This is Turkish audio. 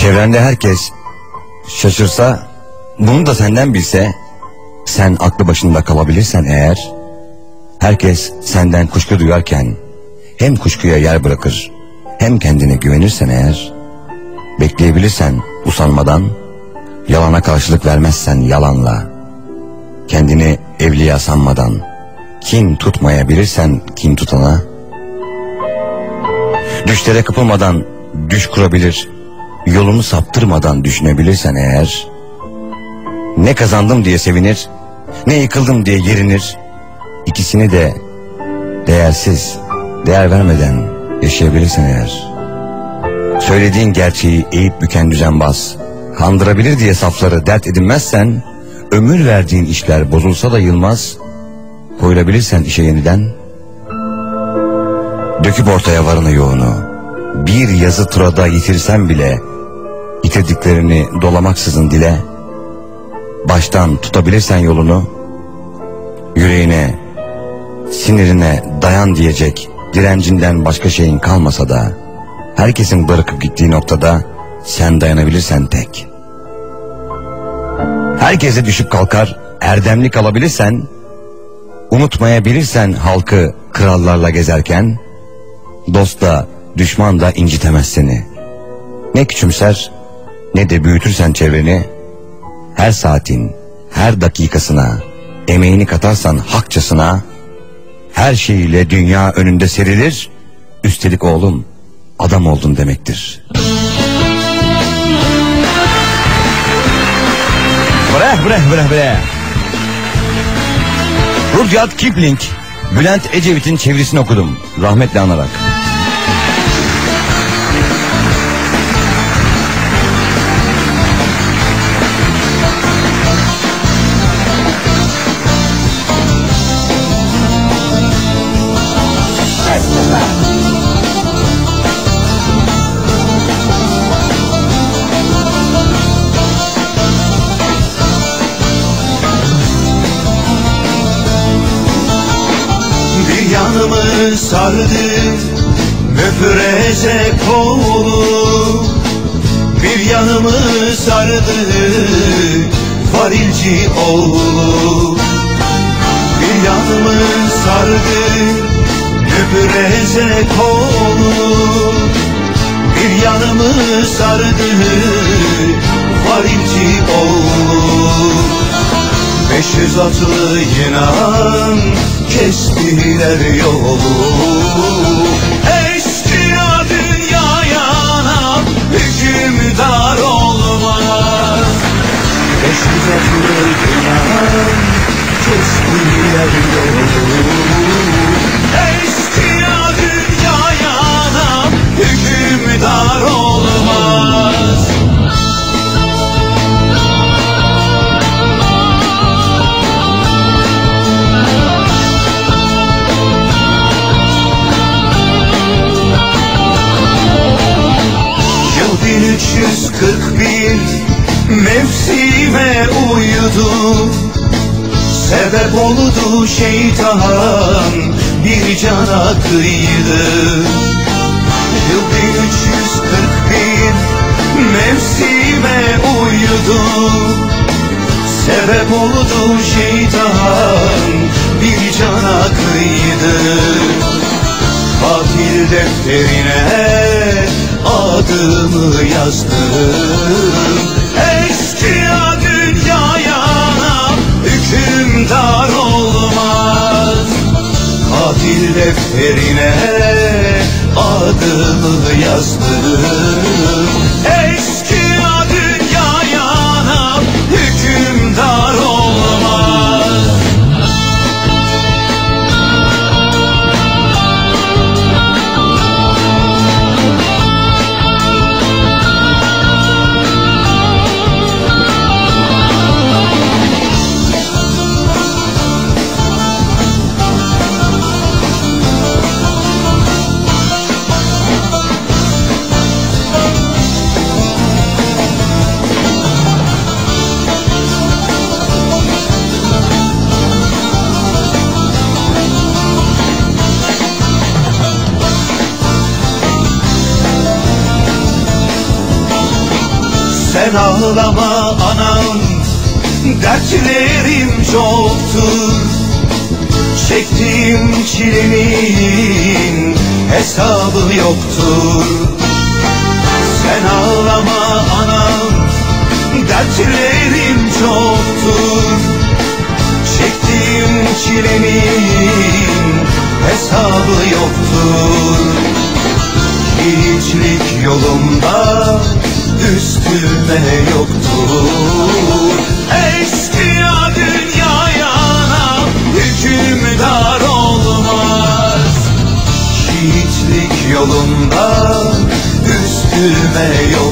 Çevrende herkes şaşırsa, bunu da senden bilse, sen aklı başında kalabilirsen eğer, herkes senden kuşku duyarken hem kuşkuya yer bırakır hem kendine güvenirsen eğer, bekleyebilirsen usanmadan, yalana karşılık vermezsen yalanla, kendini evliya sanmadan, kin tutmayabilirsen kin tutana, düşlere kapılmadan düş kurabilir, yolunu saptırmadan düşünebilirsen eğer, ne kazandım diye sevinir, ne yıkıldım diye yerinir, ikisini de değersiz, değer vermeden yaşayabilirsen eğer, söylediğin gerçeği eğip büken düzenbaz, kandırabilir diye safları dert edinmezsen, ömür verdiğin işler bozulsa da yılmaz, koyulabilirsen işe yeniden, döküp ortaya varını yoğunu, bir yazı turada yitirsen bile, yitirdiklerini dolamaksızın dile, baştan tutabilirsen yolunu, yüreğine, sinirine dayan diyecek direncinden başka şeyin kalmasa da, herkesin bırakıp gittiği noktada sen dayanabilirsen tek. Herkese düşüp kalkar, erdemli kalabilirsen, unutmayabilirsen halkı krallarla gezerken, dost da düşman da incitemez seni. Ne küçümser ne de büyütürsen çevreni, her saatin, her dakikasına, emeğini katarsan hakçasına, her şeyiyle dünya önünde serilir, üstelik oğlum adam oldun demektir. Bre. Rudyard Kipling, Bülent Ecevit'in çevirisini okudum, rahmetle anarak. Yanımı sardı müfreze kolu, bir yanımı sardı varilci oğlu, bir yanımı sardı müfreze kolu, bir yanımı sardı varilci oğlu. 500 atlı inan kestiler yolu, eşkıya dünyaya anam hükümdar olmaz. 500 atlı inan kestiler yolu, eşkıya dünyaya anam hükümdar olmaz. Yıl 1341 mevsime uyudu, sebep oldu şeytan bir cana kıydı. Yıl 1341 mevsime uyudu, sebep oldu şeytan bir cana kıydı. Katil defterine adımı yazdım, eşkıya dünyaya anam hükümdar olmaz. Katil defterine adımı yazdım, eşkıya dünyaya anam hükümdar olmaz. Sen ağlama anam, dertlerim çoktur. Çektiğim çilenin hesabı yoktur. Sen ağlama anam, dertlerim çoktur. Çektiğim çilenin hesabı yoktur. Hiçlik yolumda üstüme yoktur. Eşkıya dünyaya hükümdar olmaz. Hiçlik yolumda üstüme yoktur.